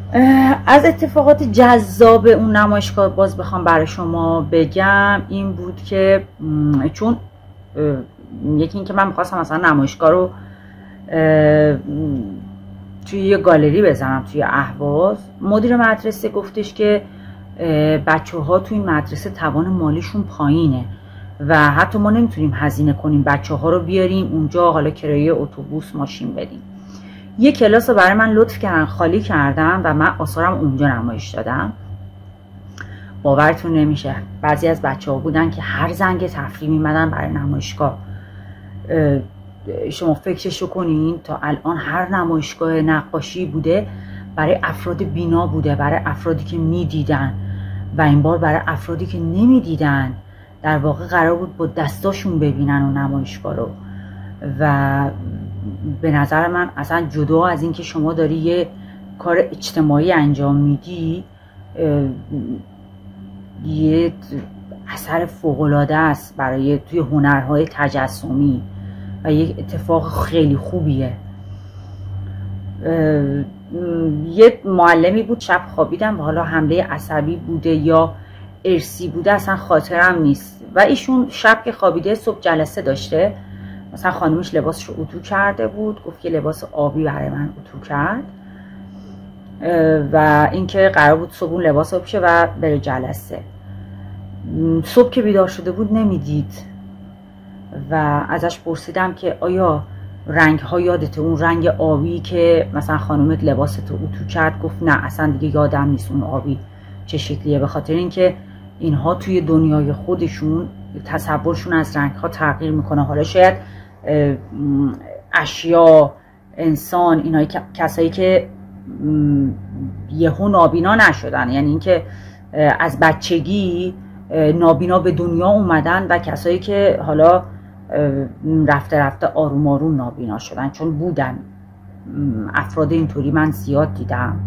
از اتفاقات جذاب اون نمایشگاه باز بخوام برای شما بگم این بود که چون یکی این که من میخواستم مثلا نمایشگاه رو توی یه گالری بزنم توی اهواز. مدیر مدرسه گفتش که بچه ها توی این مدرسه توان مالیشون پایینه و حتی ما نمیتونیم هزینه کنیم بچه ها رو بیاریم اونجا، حالا کرایه اتوبوس ماشین بدیم. یه کلاس رو برای من لطف کردن خالی کردم و من آثارم اونجا نمایش دادم. باورتون نمیشه بعضی از بچه ها بودن که هر زنگ تفریح میمدن برای نمایشگاه. شما فکرشو کنین تا الان هر نمایشگاه نقاشی بوده برای افراد بینا بوده، برای افرادی که میدیدن و این بار برای افرادی که نمیدیدن. در واقع قرار بود با دستاشون ببینن اون نمایشگاه رو و به نظر من اصلا جدا از این که شما داری یه کار اجتماعی انجام میدی، یه اثر فوق‌العاده است برای توی هنرهای تجسمی و یک اتفاق خیلی خوبیه. یه معلمی بود شب خوابیدم و حالا حمله عصبی بوده یا ارثی بوده اصلا خاطرم نیست و ایشون شب که خوابیده صبح جلسه داشته. مثلا خانومش لباسش رو اتو کرده بود، گفت که لباس آبی برای من اتو کرد و اینکه قرار بود صبح اون لباس رو بشه و بره جلسه. صبح که بیدار شده بود نمیدید و ازش پرسیدم که آیا رنگ ها یادته؟ اون رنگ آبی که مثلا خانومت لباستو اتو کرد؟ گفت نه اصلا دیگه یادم نیست اون آبی چه شکلیه، به خاطر اینکه اینها توی دنیای خودشون تصورشون از رنگ ها تغییر میکنه. حالا شاید اشیا، انسان، اینایی کسایی که یهو نابینا نشدن، یعنی اینکه از بچگی نابینا به دنیا اومدن و کسایی که حالا رفته رفته آروم آروم نابینا شدن، چون بودن افراد اینطوری من زیاد دیدم.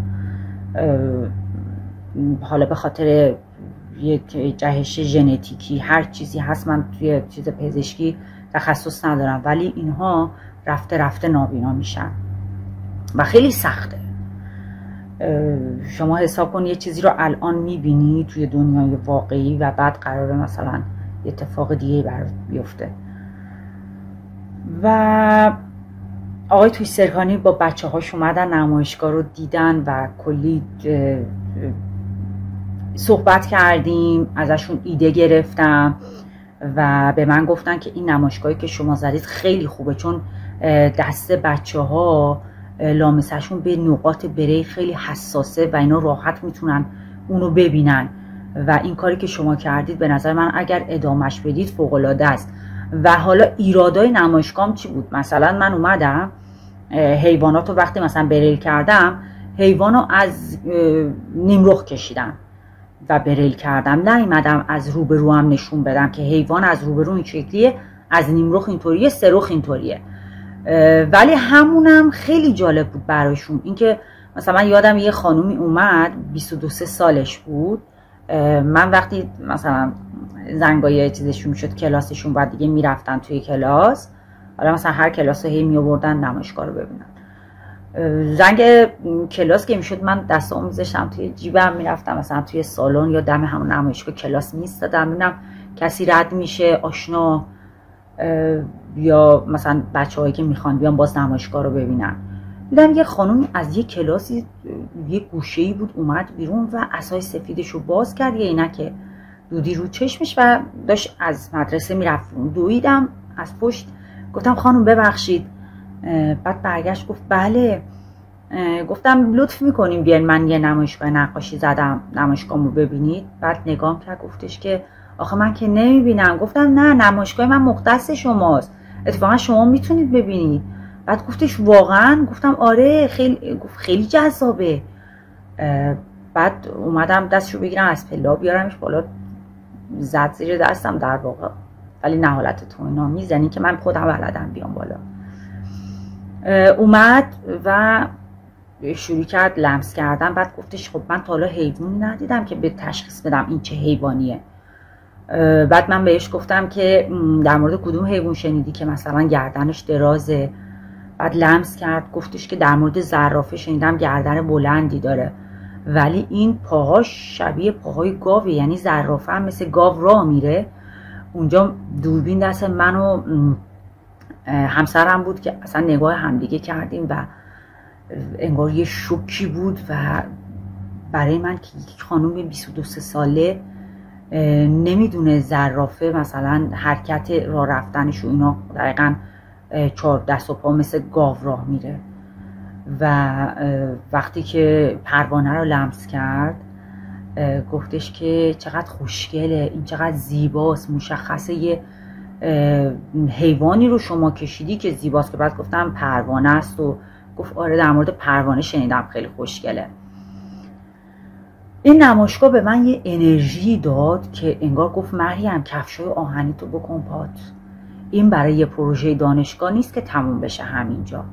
حالا به خاطر یک جهش ژنتیکی هر چیزی هست، من توی چیز پزشکی تخصص ندارم، ولی اینها رفته رفته نابینا میشن و خیلی سخته. شما حساب کن یه چیزی رو الان میبینی توی دنیای واقعی و بعد قراره مثلا اتفاق دیگه برات بیفته. و آقای توی سرکانی با بچه هاش اومدن نمایشگاه رو دیدن و کلی صحبت کردیم، ازشون ایده گرفتم و به من گفتن که این نمایشگاهی که شما زدید خیلی خوبه، چون دست بچه ها لامسهشون به نقاط بره خیلی حساسه و اینا راحت میتونن اونو ببینن و این کاری که شما کردید به نظر من اگر ادامش بدید فوق‌العاده است. و حالا ایرادای نمایشگاهم چی بود؟ مثلا من اومدم حیوانات رو وقتی مثلا بریل کردم، حیوان رو از نیمرخ کشیدم و بریل کردم، نیومدم از روبرو هم نشون بدم که حیوان از روبرو این شکلیه، از نیمرخ اینطوریه، سرخ اینطوریه. ولی همونم خیلی جالب بود براشون. اینکه مثلا من یادم یه خانومی اومد 22 سالش بود، من وقتی مثلا زنگای چیزشون میشد کلاسشون بعد دیگه میرفتن توی کلاس، حالا مثلا هر کلاس رو هی میآوردن نمایشگاه رو ببینن. زنگ کلاس که میشد من دستامو میذاشتم توی جیبم، میرفتم مثلا توی سالن یا دم همون نمایشگاه کلاس میستادم ببینم کسی رد میشه آشنا یا مثلا بچه‌هایی که میخوان بیان باز نمایشگاه رو ببینن. دیدم یه خانم از یه کلاسی یه گوشه‌ای بود اومد بیرون و عصای سفیدش رو باز کرد، یه عینک دودی رو چشمش و داشت از مدرسه میرفت. دویدم از پشت گفتم خانم ببخشید. بعد برگشت گفت بله. گفتم لطف میکنیم بیاین من یه نمایشگاه نقاشی زدم نمایشگاهمو ببینید. بعد نگام کرد گفتش که آخه من که نمیبینم. گفتم نه نمایشگاه من مختص شماست، اتفاقا شما میتونید ببینید. بعد گفتش واقعا؟ گفتم آره خیلی جذابه. بعد اومدم دستشو بگیرم از پلا بیارمش بالا، زد زیر دستم در واقع، ولی نه حالت توهین‌آمیز، یعنی که من خودم بلدم بیام بالا. اومد و شروع کرد لمس کردن. بعد گفتش خب من تا حالا حیوانی ندیدم که به تشخیص بدم این چه حیوانیه. بعد من بهش گفتم که در مورد کدوم حیوان شنیدی که مثلا گردنش درازه؟ بعد لمس کرد گفتش که در مورد زرافه شنیدم گردن بلندی داره. ولی این پاهاش شبیه پاهای گاوه، یعنی زرافه هم مثل گاو راه میره. اونجا دوربین دست من و همسرم بود که اصلا نگاه همدیگه کردیم و انگار یه شوکی بود و برای من که یک خانم 22 ساله نمیدونه زرافه مثلا حرکت راه رفتنش و اینا دقیقا 4 دست و پا مثل گاو راه میره. و وقتی که پروانه رو لمس کرد گفتش که چقدر خوشگله، این چقدر زیباست، مشخصه یه حیوانی رو شما کشیدی که زیباست. که بعد گفتم پروانه است و گفت آره در مورد پروانه شنیدم خیلی خوشگله. این نمایشگاه به من یه انرژی داد که انگار گفت مریم کفشای آهنی تو بکن پات، این برای یه پروژه دانشگاه نیست که تموم بشه همینجا.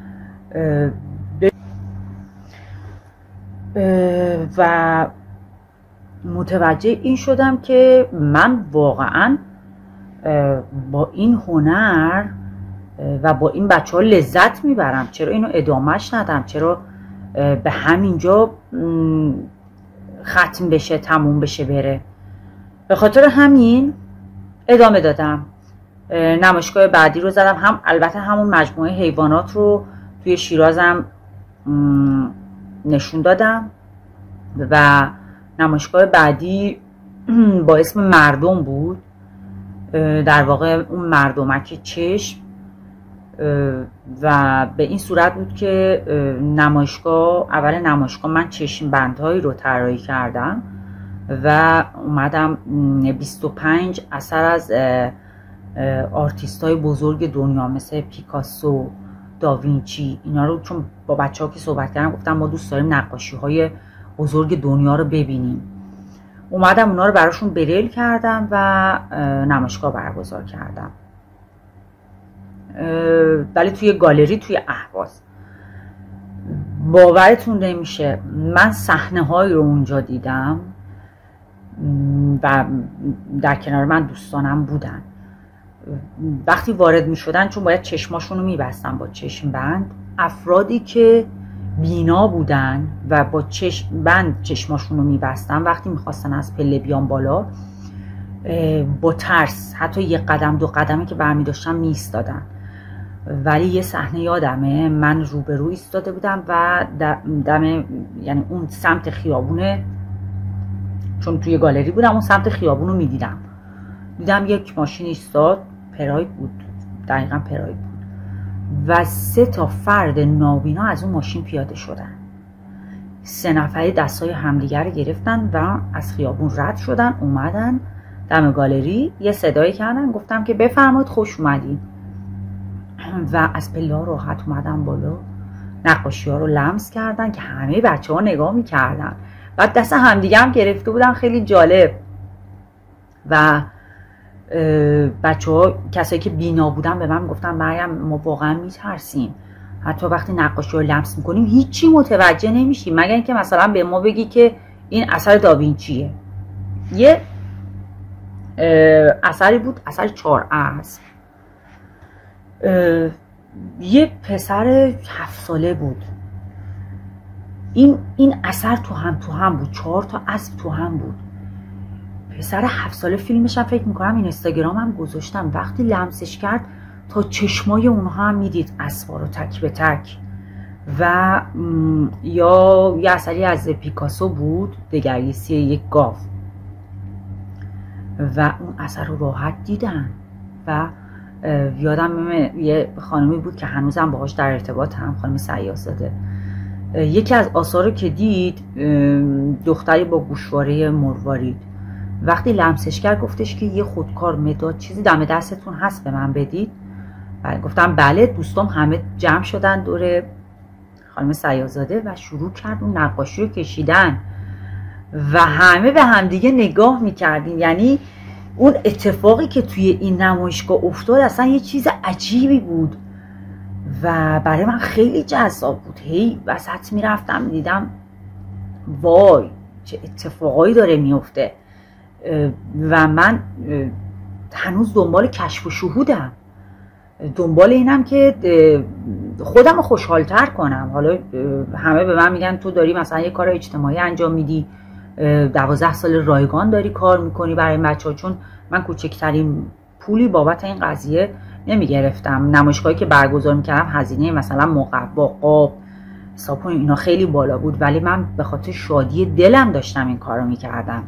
و متوجه این شدم که من واقعا با این هنر و با این بچه ها لذت میبرم، چرا اینو ادامهش ندم، چرا به همینجا ختم بشه تموم بشه بره. به خاطر همین ادامه دادم. نمایشگاه بعدی رو زدم، هم البته همون مجموعه حیوانات رو توی شیرازم نشون دادم و نمایشگاه بعدی با اسم مردم بود، در واقع اون مردمک چشم. و به این صورت بود که اول نمایشگاه من چشم بندهایی رو طراحی کردم و اومدم 25 اثر از آرتیست های بزرگ دنیا مثل پیکاسو، داوینچی، اینا رو چون با بچه ها که صحبت کردم گفتم ما دوست داریم نقاشی های بزرگ دنیا رو ببینیم. اومدم اونا رو براشون بریل کردم و نمایشگاه برگزار کردم، ولی توی گالری توی اهواز. باورتون نمیشه من صحنه هایی رو اونجا دیدم و در کنار من دوستانم بودن. وقتی وارد می شدن چون باید چشماشون رو می بستن با چشم بند، افرادی که بینا بودن و با چشم بند چشماشون رو می بستن وقتی می خواستن از پله بیان بالا با ترس حتی یک قدم دو قدمی که برمی داشتن می ایستادن. ولی یه صحنه یادمه من روبرو ایستاده بودم و دم یعنی اون سمت خیابونه، چون توی گالری بودم اون سمت خیابون رو میدیدم، دیدم یک ماشین ایستاد، پراید بود، دقیقا پراید بود و 3 تا فرد نابینا از اون ماشین پیاده شدن. 3 نفری دستای همدیگر رو گرفتن و از خیابون رد شدن، اومدن دم گالری، یه صدایی کردن، گفتم که بفرمایید خوش اومدین و از پله ها راحت اومدن بالا. نقاشی ها رو لمس کردن که همه بچه ها نگاه میکردن، بعد دست همدیگه هم گرفته بودن، خیلی جالب. و بچه ها کسایی که بینا بودن به من گفتن مریم ما واقعا میترسیم، حتی وقتی نقاشی رو لمس میکنیم هیچی متوجه نمیشیم مگر اینکه مثلا به ما بگی که این اثر داوینچیه. یه اثری بود، اثر 4 اسب. یه پسر 7 ساله بود، این اثر تو هم بود، 4 تا اسب تو هم بود. پسر 7 ساله، فیلمش هم فکر میکنم این اینستاگرام هم گذاشتم، وقتی لمسش کرد تا چشمای اونها هم میدید اسبا رو تک به تک. و یا یه اثری از پیکاسو بود، دگرگیسی یک گاو، و اون اثر رو راحت دیدن. و یادم یه خانمی بود که هنوزم باهاش در ارتباطم، خانم سیاح‌زاده، یکی از آثار که دید دختری با گوشواره مروارید، وقتی لمسش کرد گفتش که یه خودکار مداد چیزی دم دستتون هست به من بدید. گفتم بله. دوستام همه جمع شدن دور خانم سیاح‌زاده و شروع کرد اون نقاشی رو کشیدن و همه به همدیگه نگاه میکردیم. یعنی اون اتفاقی که توی این نمایشگاه افتاد اصلا یه چیز عجیبی بود و برای من خیلی جذاب بود. هی وسط میرفتم دیدم وای چه اتفاقایی داره میفته و من هنوز دنبال کشف و شهودم، دنبال اینم که خودم رو خوشحالتر کنم. حالا همه به من میگن تو داری مثلا یه کار اجتماعی انجام میدی، 12 سال رایگان داری کار میکنی برای این بچه ها. چون من کوچکترین پولی بابت این قضیه نمیگرفتم. نمایشگاهی که برگزار میکردم هزینه مثلا مقوا، قاب، صابون اینا خیلی بالا بود، ولی من به خاطر شادی دلم داشتم این کارو میکردم.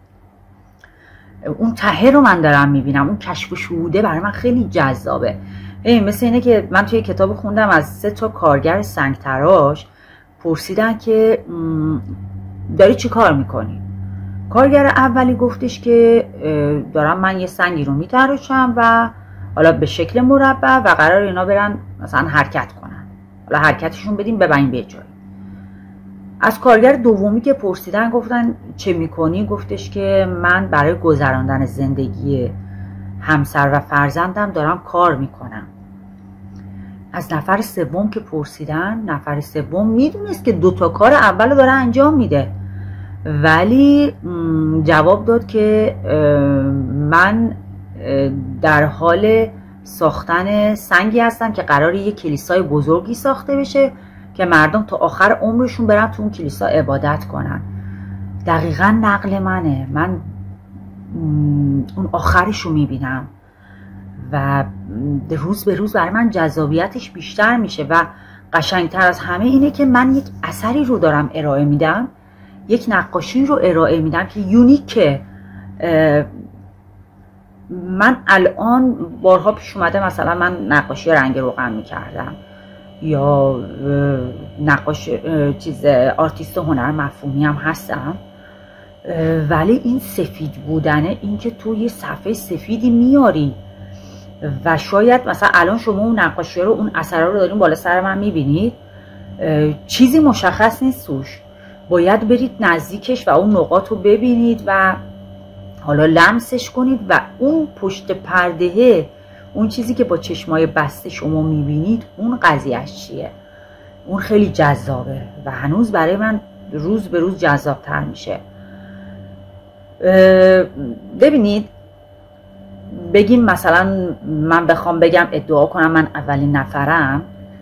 اون ته رو من دارم میبینم، اون کشف و شهوده برای من خیلی جذابه. مثل اینه که من توی کتاب خوندم از 3 کارگر سنگ تراش پرسیدن که داری چی کار میکنی؟ کارگر اولی گفتش که دارم من یه سنگی رو میتراشم و حالا به شکل مربع و قرار اینا برن مثلا حرکت کنن، حالا حرکتشون بدیم ببریم به جایی. از کارگر دومی که پرسیدن گفتن چه میکنی؟ گفتش که من برای گذراندن زندگی همسر و فرزندم دارم کار میکنم. از نفر سوم که پرسیدن، نفر سوم میدونست که 2 کار اول رو داره انجام میده، ولی جواب داد که من در حال ساختن سنگی هستم که قراره یک کلیسای بزرگی ساخته بشه که مردم تا آخر عمرشون برن تو اون کلیسا عبادت کنن. دقیقا نقل منه. من اون آخرش رو میبینم و روز به روز برای من جذابیتش بیشتر میشه و قشنگتر از همه اینه که من یک اثری رو دارم ارائه میدم، یک نقاشی رو ارائه میدم که یونیکه. من الان بارها پیش اومده مثلا من نقاشی رنگ روغن میکردم یا نقاش آرتیست هنر مفهومی هم هستم، ولی این سفید بودنه، این که تو یه صفحه سفیدی میاری و شاید مثلا الان شما اون نقاشی رو، اون اثر رو دارین بالا سر من میبینید، چیزی مشخص نیست توش، باید برید نزدیکش و اون نقاط رو ببینید و حالا لمسش کنید و اون پشت پرده، اون چیزی که با چشمای بسته شما میبینید، اون قضیهش چیه. اون خیلی جذابه و هنوز برای من روز به روز جذابتر میشه. ببینید، بگیم مثلا من بخوام بگم ادعا کنم من اولین نفرم،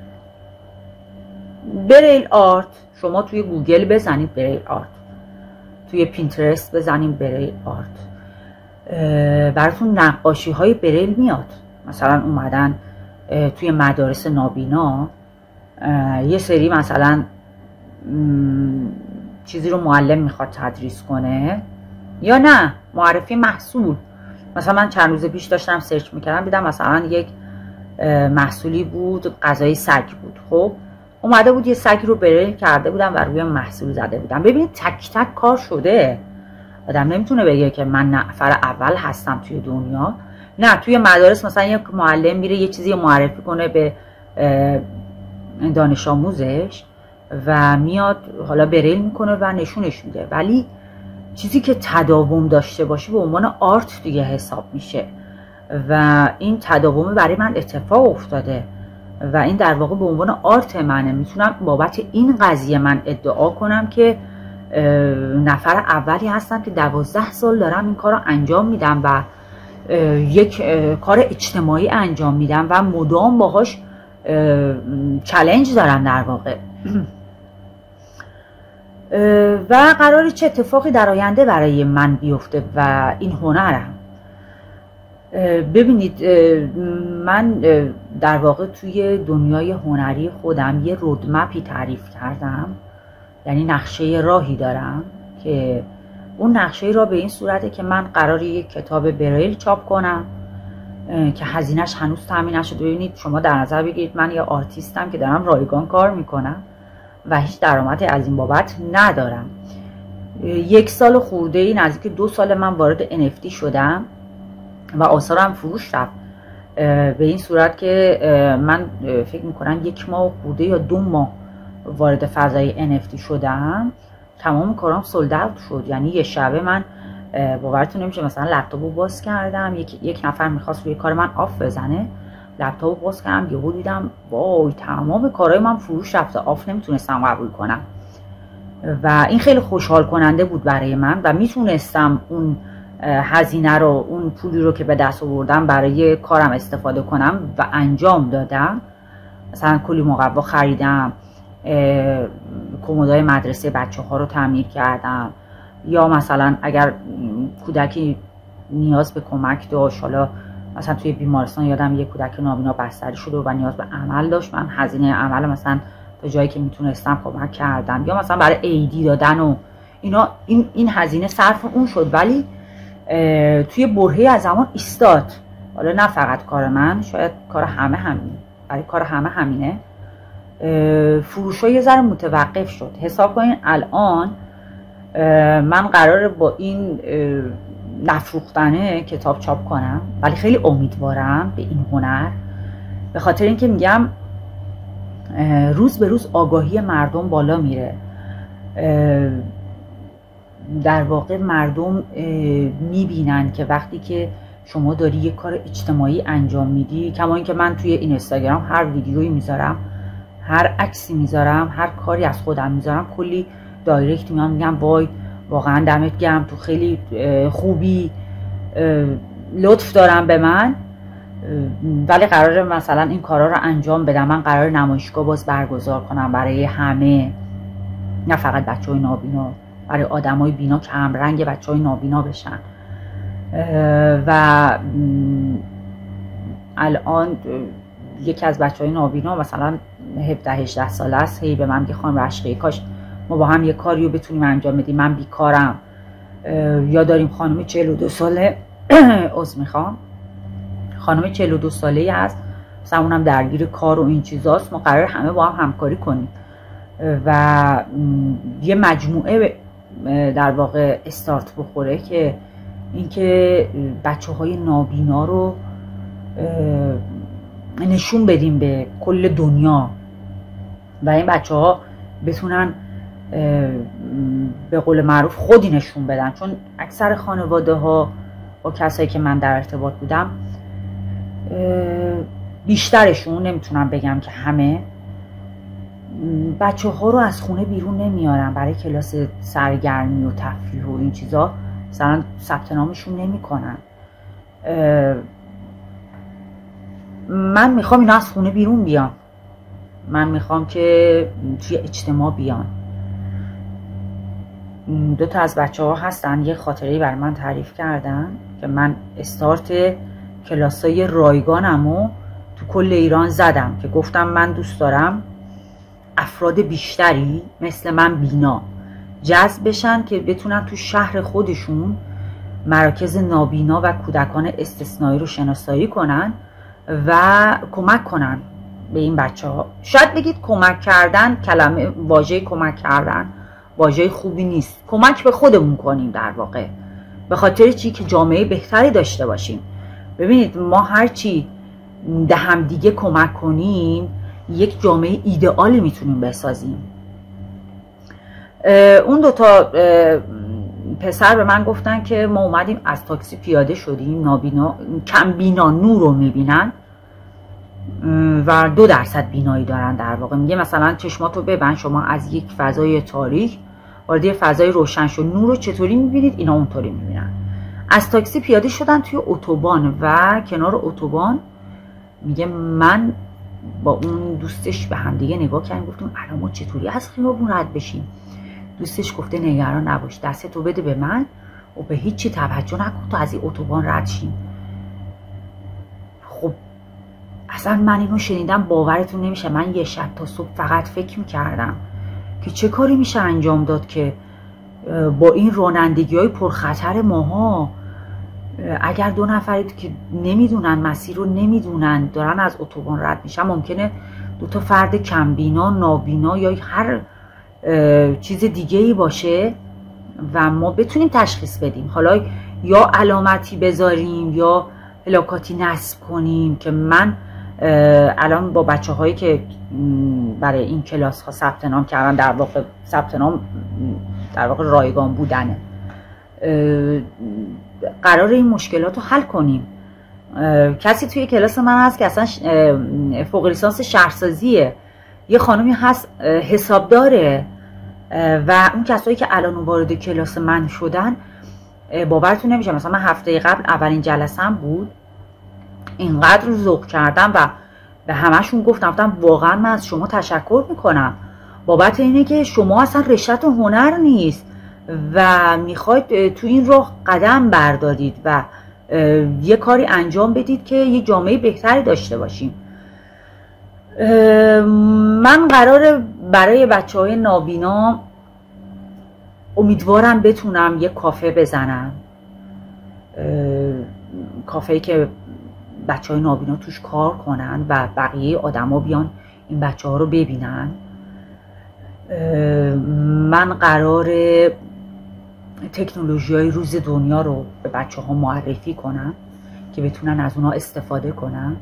بریل آرت، شما توی گوگل بزنید بریل آرت، توی پینترست بزنید بریل آرت، براتون نقاشی های بریل میاد. مثلا اومدن توی مدارس نابینا یه سری مثلا چیزی رو معلم میخواد تدریس کنه یا نه معرفی محصول. مثلا من چند روز پیش داشتم سرچ میکردم، دیدم مثلا یک محصولی بود، غذای سگ بود. خب اومده بود یه سگ رو بریل کرده بودم و روی محصول زده بودم. ببینید تک تک کار شده. آدم نمیتونه بگه که من نفر اول هستم توی دنیا. نه، توی مدارس مثلا یک معلم میره یه چیزی معرفی کنه به دانش آموزش و میاد حالا بریل میکنه و نشونش میده، ولی چیزی که تداوم داشته باشه به عنوان آرت دیگه حساب میشه و این تداوم برای من اتفاق افتاده و این در واقع به عنوان آرت منه. میتونم بابت این قضیه من ادعا کنم که نفر اولی هستم که 12 سال دارم این کار رو انجام میدم و یک کار اجتماعی انجام میدم و مدام باهاش چالش دارم در واقع. و قراره چه اتفاقی در آینده برای من بیفته و این هنرم. ببینید، من در واقع توی دنیای هنری خودم یه رودمپی تعریف کردم، یعنی نقشه راهی دارم که اون نقشه راه به این صورته که من قراره یک کتاب بریل چاپ کنم که هزینه‌اش هنوز تامین نشده. ببینید شما در نظر بگیرید من یه آرتیستم که دارم رایگان کار میکنم و هیچ درآمدی از این بابت ندارم. 1 سال خورده‌ای، نزدیک 2 سال من وارد NFT شدم و آثارم فروش رفت به این صورت که من فکر میکنم 1 ماه خورده یا 2 ماه وارد فضای NFT شدم، تمام کارام سولد اوت شد. یعنی یه شبه من باورتون نمیشه مثلا لپتاپو باز کردم، یک نفر میخواست روی کار من آف بزنه، لپتاپو باز کردم یهو دیدم وای تمام کارهای من فروش رفته، آف نمیتونستم قبول کنم و این خیلی خوشحال کننده بود برای من و میتونستم اون هزینه رو، اون پولی رو که به دست آوردم برای کارم استفاده کنم و انجام دادم. مثلا کلی مقوا خریدم، کمدای مدرسه بچه ها رو تعمیر کردم، یا مثلا اگر کودکی نیاز به کمک داشت، حالا مثلا توی بیمارستان یادم یه کودک نابینا بستری شده و نیاز به عمل داشت، من هزینه عمل مثلا تا جایی که میتونستم کمک کردم، یا مثلا برای ایدی دادن و اینا این هزینه صرف اون شد. ولی توی برهه‌ای از زمان ایستاد. حالا نه فقط کار من، شاید کار همه همین، برای کار همه همینه. فروش‌ها یه ذره متوقف شد. حساب کنین الان من قراره با این نفروختنه کتاب چاپ کنم، ولی خیلی امیدوارم به این هنر، به خاطر اینکه میگم روز به روز آگاهی مردم بالا میره. در واقع مردم میبینن که وقتی که شما داری یه کار اجتماعی انجام میدی، کما اینکه من توی این اینستاگرام هر ویدیویی میذارم، هر عکسی میذارم، هر کاری از خودم میذارم، کلی دایرکت میان میگم وای واقعا دمت گرم، تو خیلی خوبی، لطف دارم به من، ولی قراره مثلا این کارا رو انجام بدم. من قراره نمایشگاه باز برگزار کنم برای همه، نه فقط بچهای نابینا، برای آدمای بینا که همرنگ بچهای نابینا بشن. و الان یکی از بچهای نابینا مثلا 17-18 ساله است، هی به من میگه خانم رشقی کاش ما با هم یه کاریو بتونیم انجام بدیم، من بیکارم. یا داریم خانم 42 ساله عذر میخوام، خانم 42 ساله‌ای هست، مثلا اونم درگیر کار و این چیزاست، ما قرار همه با هم همکاری کنیم و یه مجموعه در واقع استارت بخوره که اینکه بچه‌های نابینا رو نشون بدیم به کل دنیا و این بچه‌ها بتونن به قول معروف خودی نشون بدن. چون اکثر خانواده ها با کسایی که من در ارتباط بودم، بیشترشون، نمیتونم بگم که همه، بچه ها رو از خونه بیرون نمیارن برای کلاس سرگرمی و تفریح و این چیزا، مثلا ثبت نامشون نمی کنن. من میخوام اینا از خونه بیرون بیان، من میخوام که توی اجتماع بیان. دو تا از بچه ها هستن یه خاطره‌ای برای من تعریف کردن که من استارت کلاسای رایگانمو تو کل ایران زدم، که گفتم من دوست دارم افراد بیشتری مثل من بینا جذب بشن که بتونن تو شهر خودشون مراکز نابینا و کودکان استثنایی رو شناسایی کنن و کمک کنن به این بچه ها. شاید بگید کمک کردن، کلمه واژه کمک کردن واژه خوبی نیست، کمک به خودمون کنیم در واقع، به خاطر چی؟ که جامعه بهتری داشته باشیم. ببینید ما هرچی ده هم دیگه کمک کنیم یک جامعه ایدئالی میتونیم بسازیم. اون دوتا پسر به من گفتن که ما اومدیم از تاکسی پیاده شدیم، نابینا کم بینا نور رو میبینن و 2% بینایی دارن. در واقع میگه مثلا چشماتو ببند، شما از یک فضای تاریک وارد یه فضای روشن شد، نور رو چطوری میبینید؟ اینا اونطوری میبینن. از تاکسی پیاده شدن توی اتوبان و کنار اتوبان میگه من با اون دوستش به هم دیگه نگاه کردیم، گفتیم الان ما چطوری از خیابون رد بشیم؟ دوستش گفته نگران نباش، دستتو بده به من و به هیچی توجه نکن تا از این اتوبان رد شیم. خب اصلا من اینو شنیدم باورتون نمیشه. من یه شب تا صبح فقط فکر میکردم که چه کاری میشه انجام داد که با این رانندگی های پرخطر ماها، اگر 2 نفری که نمیدونن مسیر رو نمیدونن دارن از اتوبان رد میشن، ممکنه 2 تا فرد کمبینا، نابینا یا هر چیز دیگه ای باشه و ما بتونیم تشخیص بدیم، حالا یا علامتی بذاریم یا پلاکاتی نصب کنیم. که من الان با بچه هایی که برای این کلاس ها ثبت نام کردن، در واقع ثبت نام در واقع رایگان بودنه، قرار این مشکلات رو حل کنیم. کسی توی کلاس من هست که اصلا فوق لیسانس شهرسازیه، یه خانمی هست حسابداره، و اون کسایی که الان وارد کلاس من شدن باورتون نمیشه، مثلا من هفته قبل اولین جلسم بود، اینقدر ذوق کردم و به همشون گفتم واقعا من از شما تشکر میکنم بابت اینه که شما اصلا رشته هنر نیست و میخواید تو این راه قدم بردارید و یه کاری انجام بدید که یه جامعه بهتری داشته باشیم. من قراره برای بچه‌های نابینا امیدوارم بتونم یه کافه بزنم، کافه‌ای که بچه‌های نابینا توش کار کنن و بقیه آدما بیان این بچه‌ها رو ببینن. من قراره تکنولوژی‌های روز دنیا رو به بچه‌ها معرفی کنم که بتونن از اونها استفاده کنن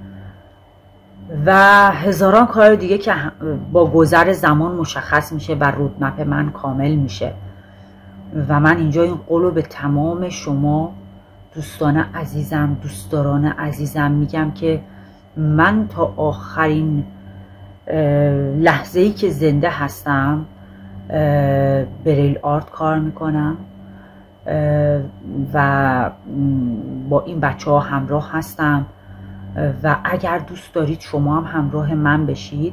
و هزاران کار دیگه که با گذر زمان مشخص میشه و رودمپ من کامل میشه. و من اینجا این قول رو به تمام شما دوستان عزیزم، دوستداران عزیزم میگم که من تا آخرین لحظه‌ای که زنده هستم بریل آرت کار میکنم و با این بچه ها همراه هستم و اگر دوست دارید شما هم همراه من بشید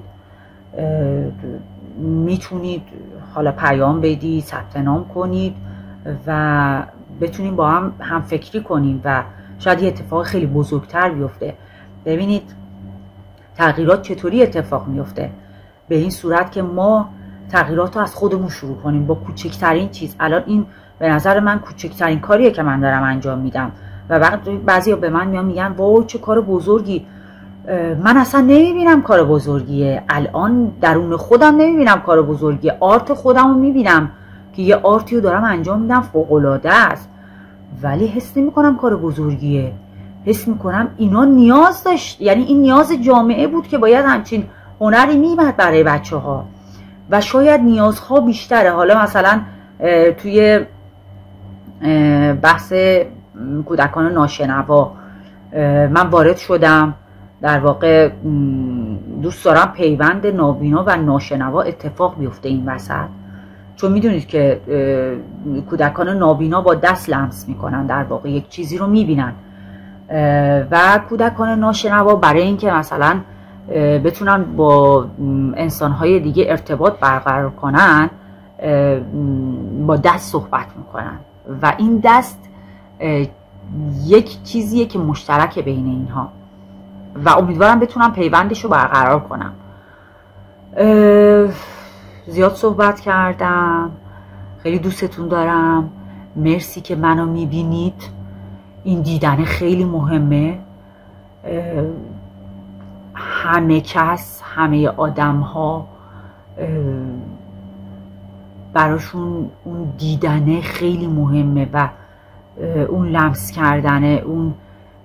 میتونید حالا پیام بدید، ثبت نام کنید و بتونیم با هم فکری کنیم و شاید یه اتفاق خیلی بزرگتر بیفته. ببینید تغییرات چطوری اتفاق میفته، به این صورت که ما تغییرات رو از خودمون شروع کنیم با کوچکترین چیز. الان این به نظر من کوچکترین کاریه که من دارم انجام میدم و بعضیا به من میگن وای چه کار بزرگی. من اصلا نمیبینم کار بزرگیه، الان درون خودم نمیبینم کار بزرگیه، آرت خودم رو میبینم که یه آرتی رو دارم انجام میدم فوق‌العاده است، ولی حس نمیکنم کار بزرگیه. حس میکنم اینا نیاز داشت، یعنی این نیاز جامعه بود که باید همچین هنری میمد برای بچه ها و شاید نیازها بیشتره. حالا مثلا توی بحث کودکان ناشنوا من وارد شدم، در واقع دوست دارم پیوند نابینا و ناشنوا اتفاق بیفته این وسط، چون میدونید که کودکان نابینا با دست لمس میکنن، در واقع یک چیزی رو میبینن و کودکان ناشنوا برای اینکه مثلا بتونن با انسانهای دیگه ارتباط برقرار کنن با دست صحبت میکنن و این دست یک چیزیه که مشترک بین اینها و امیدوارم بتونم پیوندش رو برقرار کنم. زیاد صحبت کردم، خیلی دوستتون دارم، مرسی که منو میبینید. این دیدن خیلی مهمه، همه کس، همه آدم ها براشون اون دیدنه خیلی مهمه و اون لمس کردنه، اون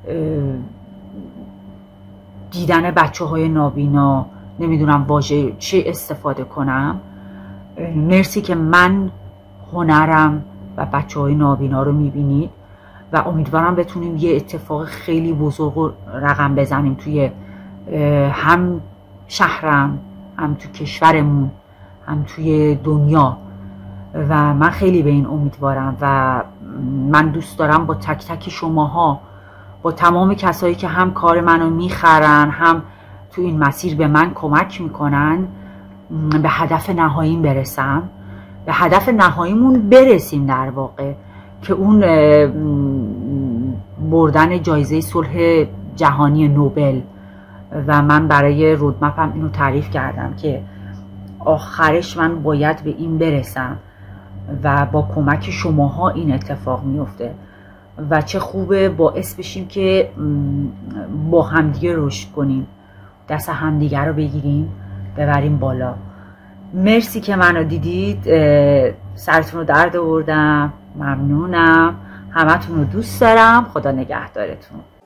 دیدن بچه های نابینا، نمیدونم واژه چه استفاده کنم. مرسی که من هنرم و بچه های نابینا رو میبینید و امیدوارم بتونیم یه اتفاق خیلی بزرگ رقم بزنیم توی هم شهرم، هم توی کشورمون، هم توی دنیا و من خیلی به این امیدوارم و من دوست دارم با تک تک شماها، با تمام کسایی که هم کار منو میخرن هم تو این مسیر به من کمک میکنن به هدف نهاییم برسم، به هدف نهاییمون برسیم، در واقع که اون بردن جایزه صلح جهانی نوبل. و من برای رودمپم اینو تعریف کردم که آخرش من باید به این برسم و با کمک شماها این اتفاق میفته و چه خوبه باعث بشیم که با همدیگه رشد کنیم، دست همدیگه رو بگیریم ببریم بالا. مرسی که منو دیدید، سرتون رو درد آوردم، ممنونم، همتون رو دوست دارم، خدا نگهدارتون.